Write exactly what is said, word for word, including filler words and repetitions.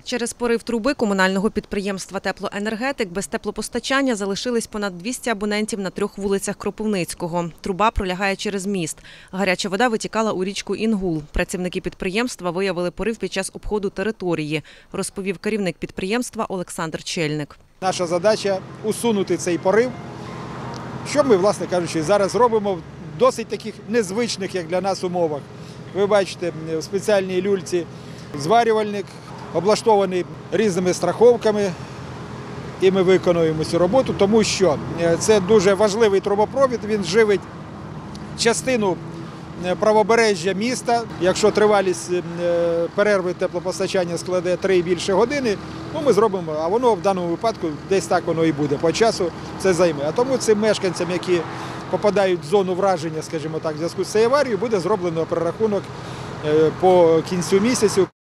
Через порив труби комунального підприємства «Теплоенергетик» без теплопостачання залишились понад двісті абонентів на трьох вулицях Кропивницького. Труба пролягає через міст. Гаряча вода витікала у річку Інгул. Працівники підприємства виявили порив під час обходу території, розповів керівник підприємства Олександр Чельник. Наша задача – усунути цей порив, що ми, власне кажучи, зараз робимо в досить таких незвичних, як для нас, умовах. Ви бачите, в спеціальній люльці зварювальник, облаштований різними страховками, і ми виконуємо цю роботу, тому що це дуже важливий трубопровід, він живить частину правобережжя міста. Якщо тривалість перерви теплопостачання складе три і більше години, ну ми зробимо, а воно в даному випадку десь так воно і буде, по часу це займе. А тому цим мешканцям, які попадають в зону враження, скажімо так, в зв'язку з цією аварією, буде зроблено перерахунок по кінцю місяцю.